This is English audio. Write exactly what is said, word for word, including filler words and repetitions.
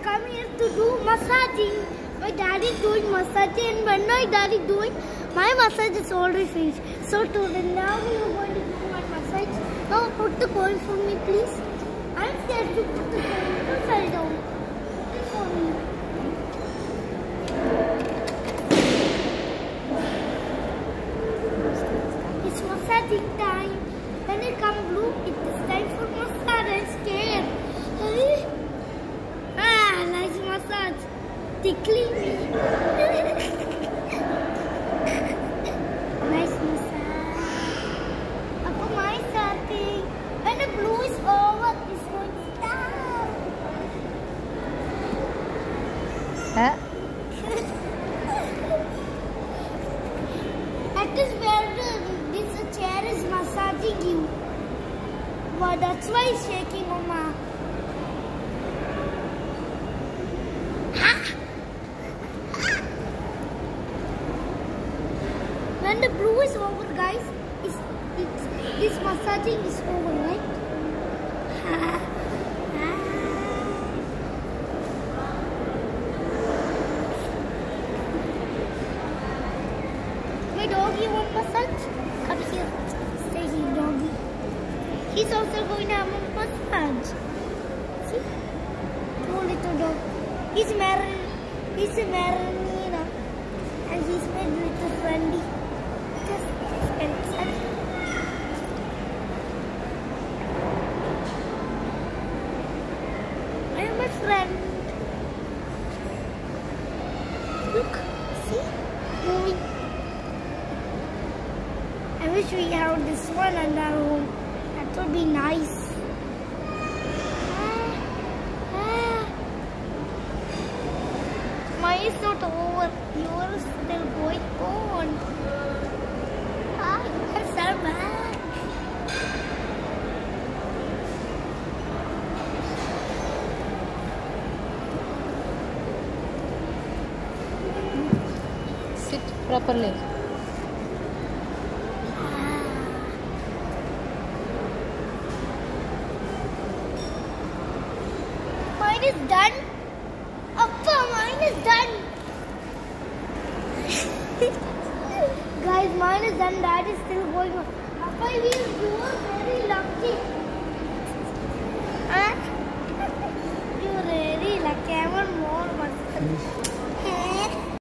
come here to do massaging. My daddy is doing massaging, and when my daddy is doing, my massage is already finished. So today now we are going to do my massage. Now put the coin for me, please. I'm scared to put the coin. Don't fall down. Please for me. It's massaging time. When it comes blue, it is time for massage. I'm scared. Ah, nice massage. Tickling me. Nice massage. Ako my starting. When the blue is over, it's going to stop. Huh? That is where the, this chair is massaging you. Well, that's why it's shaking, Mama. When the blue is over, guys, it's, it's, this massaging is over, right? My doggy want massage? Come here. Stay here, doggy. He's also going to have a massage. See? Poor little dog. He's married. He's a Marinina. And he's my little friendly. I'm my friend. Look, see? Moving. I wish we had this one in our home. That would be nice. Ah, ah. Mine is not over. Yours is still going on. Ah, you are so bad. Sit properly. Mine is done. Appa, mine is done. Guys, mine is done. Dad is still going on. Appa, you are very lucky. Huh? You are really lucky. I want more massage.